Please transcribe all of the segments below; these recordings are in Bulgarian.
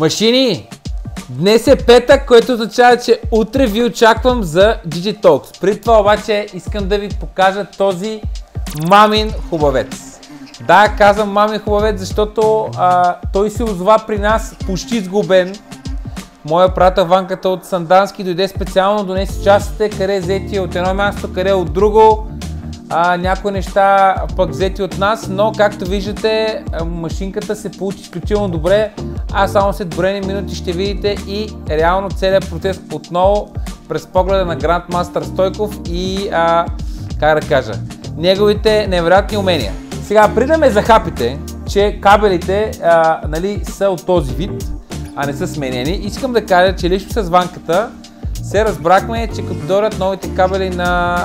Машини! Днес е петък, което означава, че утре ви очаквам за Digitalks. Преди това обаче искам да ви покажа този мамин хубавец. Да, казвам мамин хубавец, защото той се озова при нас почти сгубен. Моя приятел Ванката от Сандански дойде специално, донесе частите, къде взети от едно място, къде от друго. Някои неща пък взети от нас, но както виждате машинката се получи изключително добре. Само след броени минути ще видите и реално целият процес отново през погледа на Grandmaster Стойков и как да кажа, неговите невероятни умения. Сега, преди да ме захапите, че кабелите са от този вид, а не са сменени, искам да кажа, че лично с Ванката се разбрахме, че като дойдат новите кабели на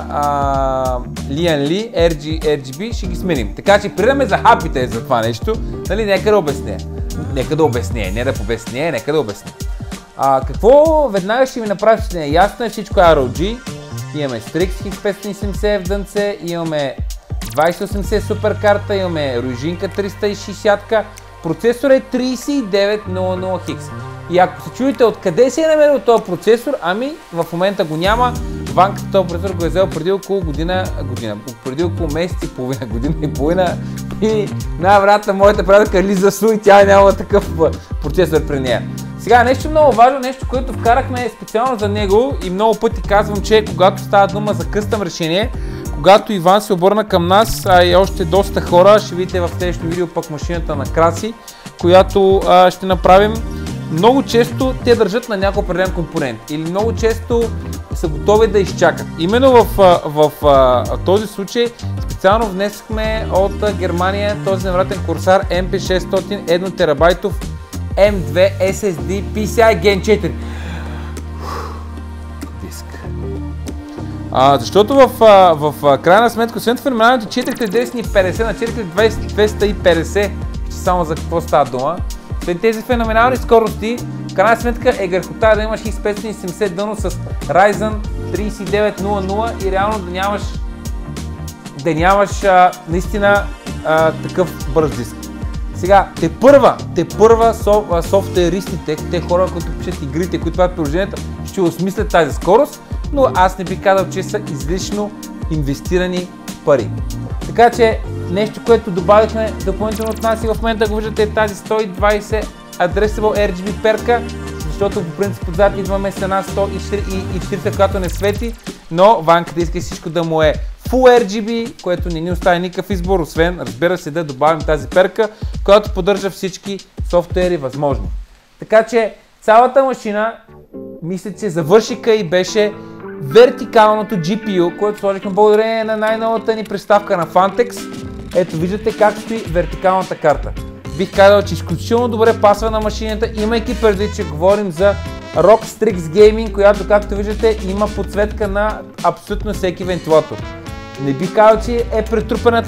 Lian Li, RGB, ще ги сменим. Така че преди да ме захапите за това нещо, нека да обясня. Нека да обясня, не да побесня, нека да обясня. Какво веднага ще ми направи впечатление? Ясно е всичко ROG, имаме Strix X570 в дънце, имаме 2080 супер карта, имаме Ryujinka 360, процесор е 3900X. И ако се чуете откъде се е намерил този процесор, в момента го няма. Ванката този процесор го е взел преди около преди около месец и половина, година и половина. И най-вероятно моята приятелка Лиза Су и тя няма такъв процесор при нея. Сега нещо много важно, нещо, което вкарахме специално за него и много пъти казвам, че когато става дума за къстъм решение, когато Иван се обърна към нас, и още доста хора, ще видите в следващото видео пък машината на Краси, която ще направим. Много често те държат на някой определен компонент или много често са готови да изчакат. Именно в този случай специално внесохме от Германия този невероятен Corsair MP600 1 терабайтов M2 SSD PCI Gen 4 диск. Защото в крайна сметка, освен феноменалните 4050 на 4250, само за какво става дума, след тези феноменални скорости, в крайна сметка е грехота да имаш X570 дъно с Ryzen 3900 и реално да нямаш наистина такъв бърз диск. Сега, те първа софтуеристите, те хора, които пишат игрите, които правят приложенията, ще осмислят тази скорост, но аз не би казал, че са излишно инвестирани пари. Така че нещо, което добавихме допълнително от нас и в момента го виждате е тази 120 Addressable RGB перка, защото по принцип отзад идваме с една 140, която не свети, но Ванката иска всичко да му е Full RGB, което не ни остави никакъв избор, освен, разбира се, да добавим тази перка, която поддържа всички софтуери възможно. Така че цялата машина, мисля, че завършика и беше вертикалното GPU, което сложихме благодарение на най-новата ни приставка на Fantex. Ето виждате как стои вертикалната карта. Бих казал, че изключително добре пасва на машината, имайки предвид, че говорим за ROG Strix Gaming, която както виждате има подсветка на абсолютно всеки вентилатор. Не бих казал, че е претрупена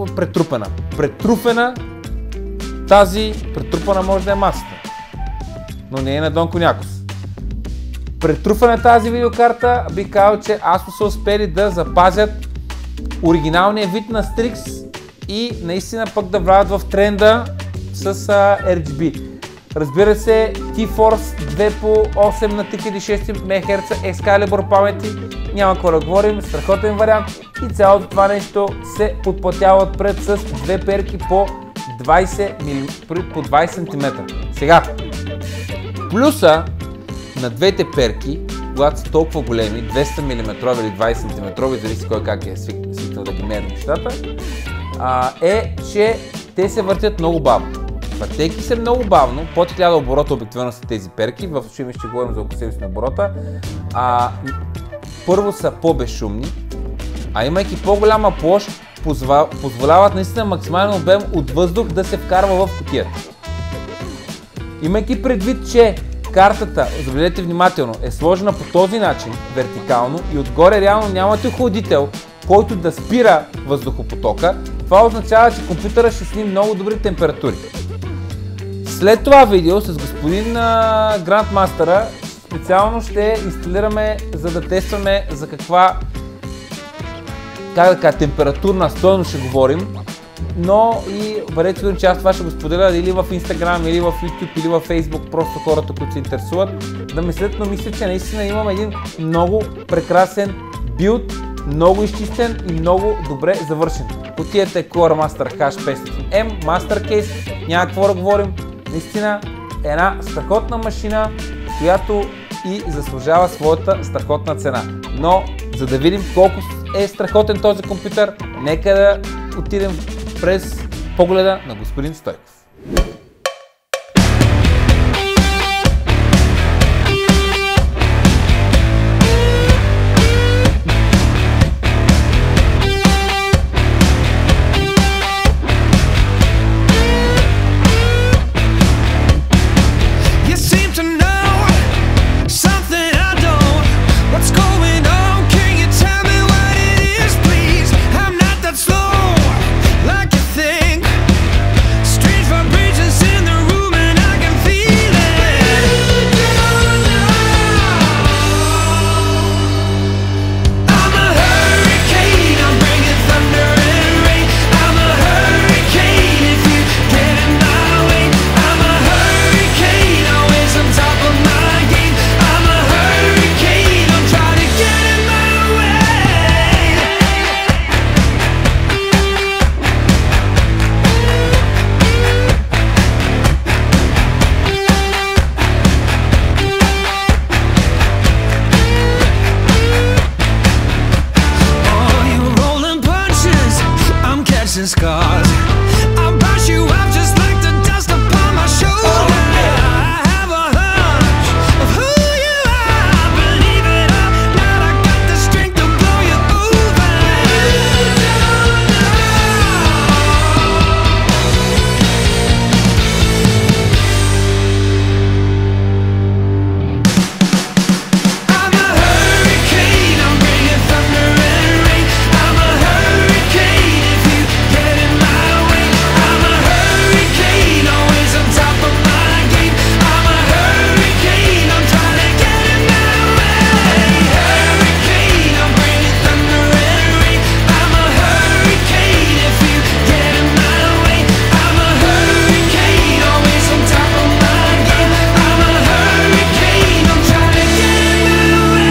може да е масата, но не е на Дон Конякос. Претруфана тази видеокарта, бих казал, че Asus са успели да запазят оригиналния вид на Strix и наистина пък да влязат в тренда с RGB. Разбира се, T-Force 2 по 8 на 3600 МHz Excalibur памети, няма какво да говорим, страхотен вариант и цялото това нещо се подплатява отпред с две перки по 20 см. Сега, плюса на двете перки, когато са толкова големи, 200 мм или 20 см, зависи кой как е свикнал да ги мери нещата, е, че те се въртят много бавно. Въртейки се много бавно, под 1000 оборота обикновено са тези перки, в случай ще говорим за около 700 оборота, първо са по-безшумни, а имайки по-голяма площ, позволяват наистина максимален обем от въздух да се вкарва в кутията. Имайки предвид, че картата, забележете внимателно, е сложена по този начин, вертикално и отгоре реално нямате охладител, който да спира въздухопотока, това означава, че компютъра ще сни много добри температури. След това видео с господин Grandmaster специално ще инсталираме, за да тестваме за каква температурна стойност ще говорим, но и бъдете сигурни, че аз това ще го споделя или в Instagram, или в YouTube, или в Facebook, просто хората, които се интересуват да ме следят, но мисля, че наистина имам един много прекрасен билд, много изчистен и много добре завършен. Отидете Core Master H500M, Master Case, няма какво да говорим, наистина една страхотна машина, която и заслужава своята страхотна цена. Но за да видим колко е страхотен този компютър, нека да отидем през погледа на господин Стойков. Scars. I'll brush you off just like the dust upon my shoulder. I have a hunch of who you are. Believe it or not, I got the strength to blow you over. I'm a hurricane, I'm bringing thunder and rain. I'm a hurricane if you get in my way. I'm a hurricane, always on top of my game. I'm a hurricane, I'm trying to get in my way. Hurricane, I'm bringing thunder and rain. I'm a hurricane if you get in my way. I'm a hurricane, always on top of my game. I'm a hurricane, I'm trying to get in my way.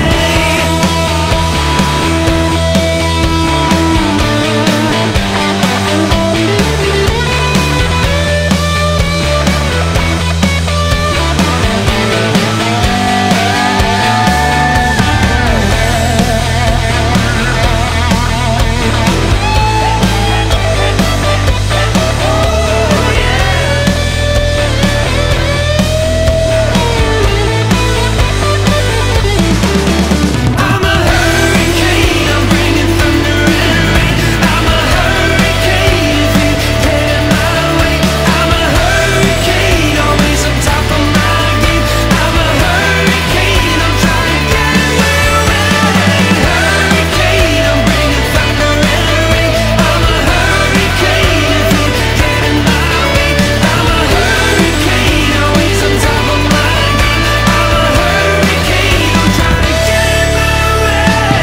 I'm a hurricane, I'm bringing thunder and rain. I'm a hurricane if you get in my way. I'm a hurricane, always on top of my game. I'm a hurricane, I'm trying to get in my way. Hurricane, I'm bringing thunder and rain. I'm a hurricane if you get in my way. I'm a hurricane, always on top of my game. I'm a hurricane, I'm trying to get in my way.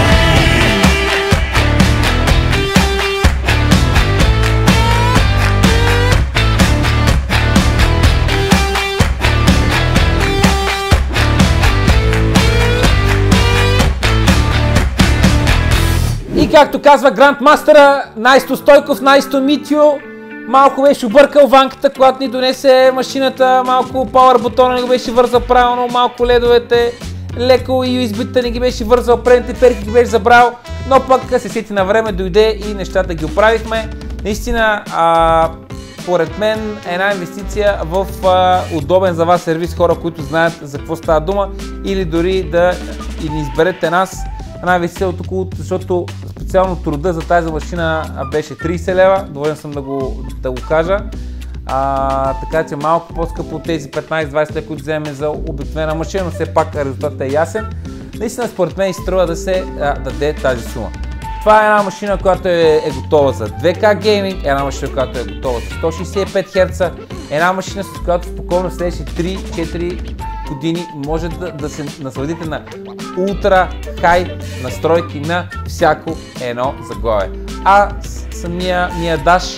И както казва Грандмастера, Найсто Стойков, Найсто Митю, малко беше объркал ванката, когато ни донесе машината, малко пауър бутона не го беше вързал правилно, малко ледовете, леко и USB-та не ги беше вързал, предните перки ги беше забрал, но пък се сети на време, дойде и нещата ги оправихме. Наистина, според мен една инвестиция в удобен за вас сервис, хора, които знаят за какво става дума, или дори да ни изберете нас, една инвестиция от около, защото специално труда за тази машина беше 30 лева, доволен съм да го кажа. Така че малко по-скъпо от тези 15-20 лева, които вземем за обикновена машина, но все пак резултатът е ясен. Наистина според мен изтрува да се даде тази сума. Това е една машина, която е готова за 2K гейминг, една машина, която е готова за 165 Hz, една машина, с която спокойно следващите 3-4 години може да се насладите на ултра хай настройки на всяко едно заглавие. А самия ми даш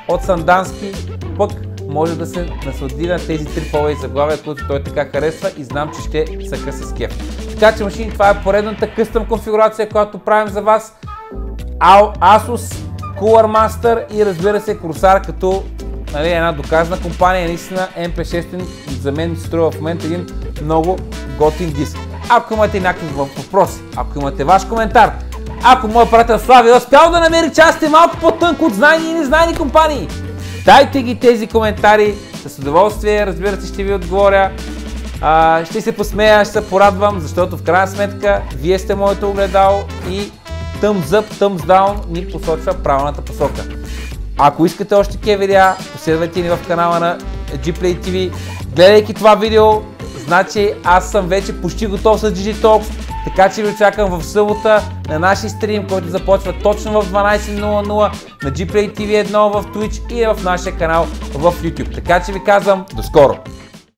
от Сандански, пък може да се наслади на тези трипова и заглавия, които той така харесва и знам, че ще съка с кеф. Така че машини, това е поредната къстъм конфигурация, която правим за вас. Asus Cooler Master и разбира се Corsair като една доказана компания. Наистина MP6 за мен се струва в момента един много готин диск. Ако имате някакви въпроси, ако имате ваш коментар, ако моят приятел Слави е успял да намери частите малко по-тънко от знайни и незнайни компании, дайте ги тези коментари, с удоволствие, разбира се, ще ви отговоря. Ще се посмея, ще се порадвам, защото в крайна сметка вие сте моето огледало и thumbs up, thumbs down ни посочва правилната посока. Ако искате още такива видеа, последвайте ни в канала на Gplay TV. Гледайки това видео, значи аз съм вече почти готов с Digitalks, така че ви очаквам в събота на нашия стрим, който започва точно в 12:00 на Gplay TV 1 в Twitch и в нашия канал в YouTube. Така че ви казвам до скоро!